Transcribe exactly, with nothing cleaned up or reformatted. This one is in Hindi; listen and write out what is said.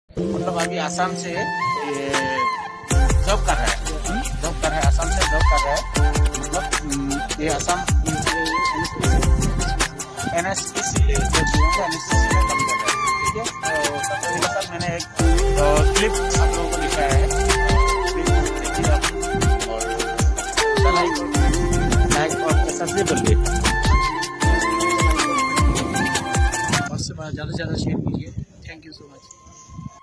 मतलब अभी आसाम से जॉब कर रहा है, जॉब कर रहा है आसाम से जॉब कर रहा है। मतलब ये Assam N S P C में काम कर रहा है। ठीक है, तो सबसे साथ मैंने एक क्लिप आप लोगों को दिखाया है, और लाइक लाइक और सब्सक्राइब कर लिए और से ज़्यादा से ज़्यादा शेयर कीजिए। Thank you so much.